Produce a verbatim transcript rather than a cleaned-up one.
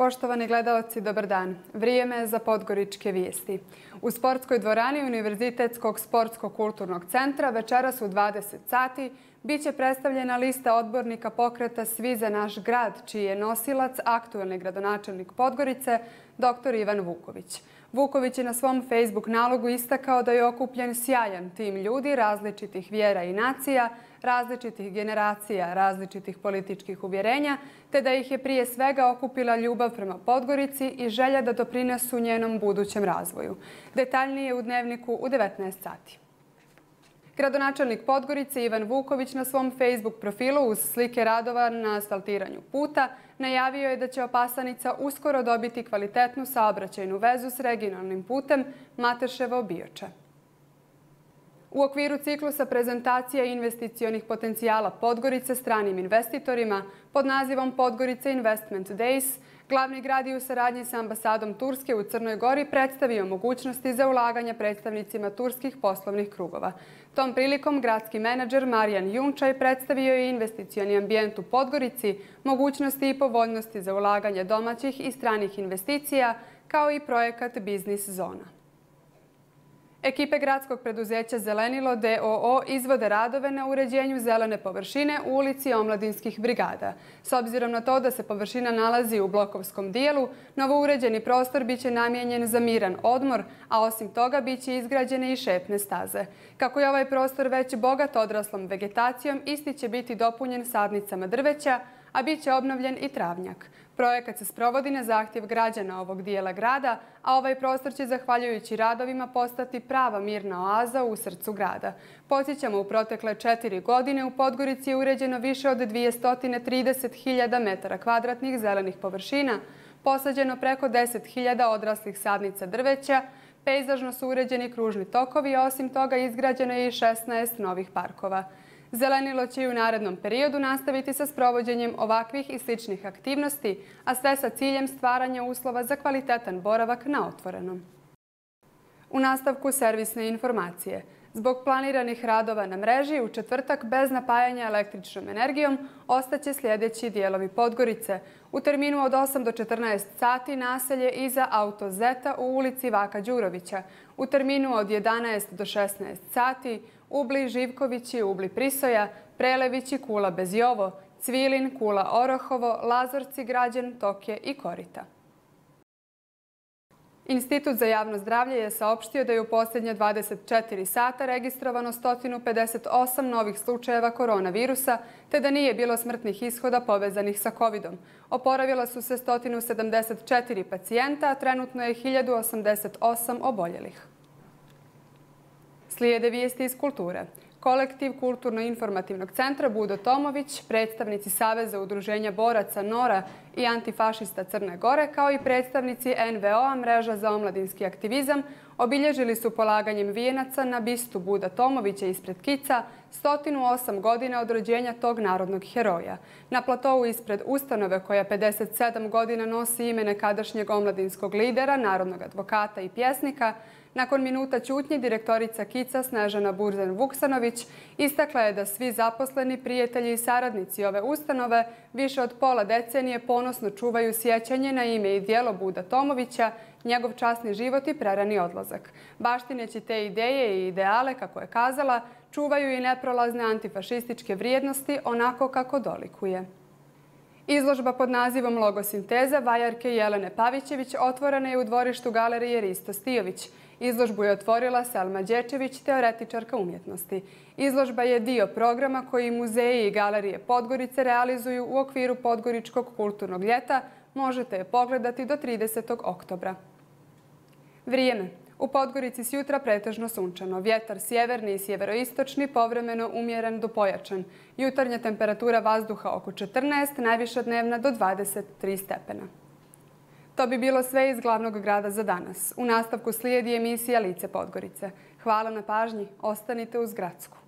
Poštovani gledaoci, dobar dan. Vrijeme je za podgoričke vijesti. U sportskoj dvorani Univerzitetskog sportsko-kulturnog centra večeras u dvadeset sati biće predstavljena lista odbornika pokreta Svi za naš grad, čiji je nosilac aktuelni gradonačelnik Podgorice, doktor Ivan Vuković. Vuković je na svom Facebook nalogu istakao da je okupljen sjajan tim ljudi različitih vjera i nacija, različitih generacija, različitih političkih uvjerenja, te da ih je prije svega okupila ljubav prema Podgorici i želja da doprinesu njenom budućem razvoju. Detaljnije u Dnevniku u devetnaest sati. Gradonačelnik Podgorice Ivan Vuković na svom Facebook profilu uz slike radova na asfaltiranju puta najavio je da će Opasanica uskoro dobiti kvalitetnu saobraćajnu vezu s regionalnim putem Mateševo-Bioča. U okviru ciklusa prezentacija investicionih potencijala Podgorice stranim investitorima pod nazivom Podgorica Investment Days, glavni grad je u saradnji sa ambasadom Turske u Crnoj Gori predstavio mogućnosti za ulaganja predstavnicima turskih poslovnih krugova. Tom prilikom gradski menadžer Marijan Junčaj predstavio je investicioni ambijent u Podgorici, mogućnosti i povoljnosti za ulaganje domaćih i stranih investicija, kao i projekat Biznis zona. Ekipe gradskog preduzeća Zelenilo d o o izvode radove na uređenju zelene površine u ulici Omladinskih brigada. S obzirom na to da se površina nalazi u blokovskom dijelu, novouređeni prostor biće namijenjen za miran odmor, a osim toga biće izgrađene i šetne staze. Kako je ovaj prostor već bogat odraslom vegetacijom, isti će biti dopunjen sadnicama drveća, a bit će obnovljen i travnjak. Projekat se sprovodi na zahtjev građana ovog dijela grada, a ovaj prostor će, zahvaljujući radovima, postati prava mirna oaza u srcu grada. Podsjećamo, u protekle četiri godine u Podgorici je uređeno više od dvjesto trideset hiljada metara kvadratnih zelenih površina, posađeno preko deset hiljada odraslih sadnica drveća, pejzažno su uređeni kružni tokovi, a osim toga izgrađeno je i šesnaest novih parkova. Zelenilo će i u narednom periodu nastaviti sa sprovođenjem ovakvih i sličnih aktivnosti, a sve sa ciljem stvaranja uslova za kvalitetan boravak na otvorenom. U nastavku servisne informacije. Zbog planiranih radova na mreži u četvrtak bez napajanja električnom energijom ostaće sljedeći dijelovi Podgorice. U terminu od osam do četrnaest sati naselje iza Autozeta u ulici Vaka Đurovića. U terminu od jedanaest do šesnaest sati Ubli Živkovići, Ubli Prisoja, Prelevići, Kula Bezjovo, Cvilin, Kula Orohovo, Lazorci, Građen, Tokje i Korita. Institut za javno zdravlje je saopštio da je u posljednje dvadeset četiri sata registrovano sto pedeset osam novih slučajeva koronavirusa, te da nije bilo smrtnih ishoda povezanih sa kovidom. Oporavila su se sto sedamdeset četiri pacijenta, a trenutno je hiljadu osamdeset osam oboljelih. Slijede vijesti iz kulture. Kolektiv Kulturno-informativnog centra Budo Tomović, predstavnici Saveza udruženja boraca Nora i antifašista Crne Gore, kao i predstavnici en ve o-a Mreža za omladinski aktivizam, obilježili su polaganjem vijenaca na bistu Buda Tomovića ispred Kica sto osam godina od rođenja tog narodnog heroja. Na platovu ispred ustanove koja pedeset sedam godina nosi ime nekadašnjeg omladinskog lidera, narodnog advokata i pjesnika, nakon minuta ćutnje direktorica Kica Snežana Burzen-Vuksanović istakla je da svi zaposleni, prijatelji i saradnici ove ustanove više od pola decenije ponosno čuvaju sjećanje na ime i djelo Buda Tomovića, njegov časni život i prerani odlazak. Baštineći te ideje i ideale, kako je kazala, čuvaju i neprolazne antifašističke vrijednosti onako kako dolikuje. Izložba pod nazivom Logosinteza vajarke Jelene Pavićević otvorena je u dvorištu galerije Risto Stijović. Izložbu je otvorila Selma Đečević, teoretičarka umjetnosti. Izložba je dio programa koji muzeji i galerije Podgorice realizuju u okviru Podgoričkog kulturnog ljeta. Možete je pogledati do tridesetog oktobra. Vrijeme. U Podgorici s jutra pretežno sunčano. Vjetar sjeverni i sjeveroistočni, povremeno umjeren do pojačan. Jutarnja temperatura vazduha oko četrnaest, najviša dnevna do dvadeset tri stepena. To bi bilo sve iz glavnog grada za danas. U nastavku slijedi emisija Lice Podgorice. Hvala na pažnji. Ostanite uz Gradsku.